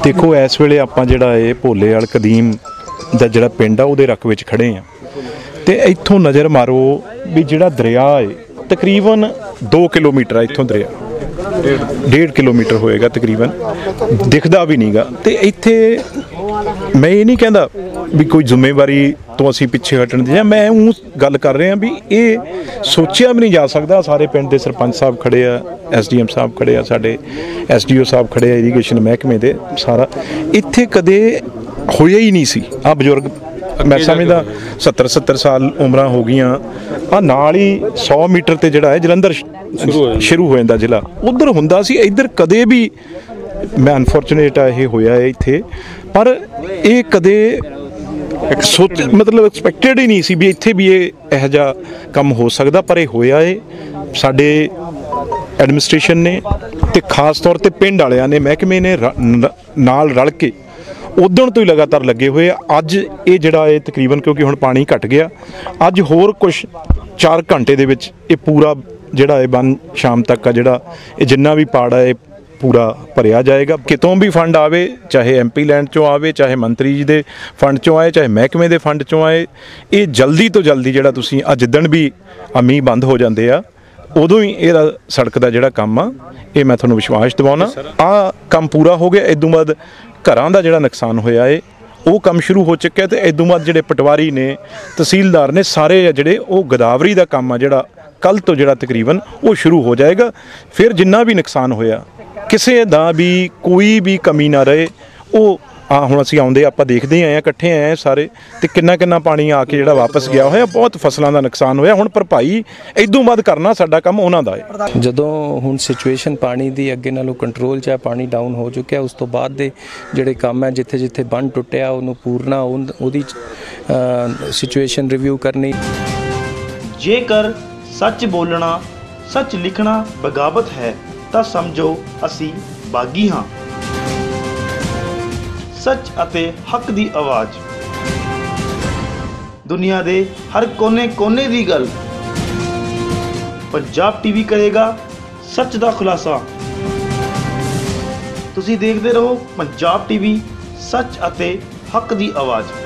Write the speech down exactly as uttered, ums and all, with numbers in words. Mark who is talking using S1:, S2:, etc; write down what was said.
S1: देखो इस वेले आपां जिहड़ा ये भोलेवाल कदीम दा जिहड़ा पिंड आ उहदे रक विच खड़े आ ते इत्थों नज़र मारो भी जिहड़ा दरिया है तकरीबन दो किलोमीटर है इत्थों दरिया डेढ़ किलोमीटर होएगा तकरीबन दिखदा भी नहीं गा ते इत्थे मैं ये नहीं कहता भी कोई जिम्मेवारी तो असीं पिछे हटण दी मैं ऊँ गल कर रहा भी ये सोचिया भी नहीं जा सकता। सारे पिंड के सरपंच साहब खड़े आ, एस डी एम साहब खड़े आ, साडे एस डी ओ साहब खड़े आ इरीगेशन महकमे दे सारा इत्थे कदे होया ही नहीं सी। आ बजुर्ग मैं समझदा सत्तर सत्तर साल उम्रां हो गई आ नाल ही सौ मीटर ते जिहड़ा है जलंधर शुरू हो जांदा जिला उधर हुंदा सी इधर कदे भी मैं अनफॉर्चुनेट आ ये होया है इत्थे पर ये कदे सोच मतलब एक्सपैक्टेड ही नहीं सी भी इत्थे भी ये इहो जिहा काम हो सकदा पर ये होया है साडे एडमिनिस्ट्रेशन ने ते खास तौर ते पिंड वालियां ने महकमे ने नाल रल के उदण तो ही लगातार लगे हुए अज ये जिहड़ा है तकरीबन क्योंकि हुण पानी घट गया अज होर कुछ चार घंटे दे विच ये पूरा जिहड़ा है बन शाम तक का जिहड़ा ये जिन्ना भी पाड़ है पूरा भरिया जाएगा। कितों भी फंड आवे चाहे एम पी लैंड चों आवे चाहे मंत्री जी दे फंड चों आए चाहे महकमे दे फंड चों आए ये जल्दी तो जल्दी जिहड़ा तुसीं आ जिद्दण भी आ मींह बंद हो जांदे आ उदों ही इहदा सड़क दा जिहड़ा काम आ ये मैं तुहानूं विश्वास दिवाउणा आ काम पूरा हो गया। इदों बाद घरां दा जिहड़ा नुकसान होया है वो काम शुरू हो चुक्या ते इदों बाद जिहड़े पटवारी ने तहसीलदार ने सारे जिहड़े वो गोदावरी दा काम आ जिहड़ा कल तो जिहड़ा तकरीबन वो शुरू हो जाएगा। फिर जिन्ना भी नुकसान होया किसी दा भी कोई भी कमी ना रहे वो आ हुण असीं आउंदे आपां देखदे आए इकट्ठे आए सारे ते किन्ना किन्ना पानी आके जिहड़ा वापस गया होया बहुत फसलों का नुकसान होया। हुण भरपाई इदों बाद करना साडा काम उन्हां दा है।
S2: जदों हुण सिचुएशन पानी दी अगे नालों कंट्रोल च पानी डाउन हो चुक्या उस तो बाद दे जिहड़े काम है जिथे जिथे बन टुटिया उहनूं पूरना उहदी सिचुएशन रिव्यू करनी।
S3: जेकर सच बोलना सच लिखना बगावत है ਤਾਂ ਸਮਝੋ ਅਸੀਂ ਬਾਗੀ ਹਾਂ। ਸੱਚ ਅਤੇ ਹੱਕ ਦੀ ਆਵਾਜ਼ ਦੁਨੀਆ ਦੇ ਹਰ ਕੋਨੇ-ਕੋਨੇ ਦੀ ਗੱਲ ਪੰਜਾਬ ਟੀਵੀ ਕਰੇਗਾ ਸੱਚ ਦਾ ਖੁਲਾਸਾ। ਤੁਸੀਂ ਦੇਖਦੇ ਰਹੋ ਪੰਜਾਬ ਟੀਵੀ ਸੱਚ ਅਤੇ ਹੱਕ ਦੀ ਆਵਾਜ਼।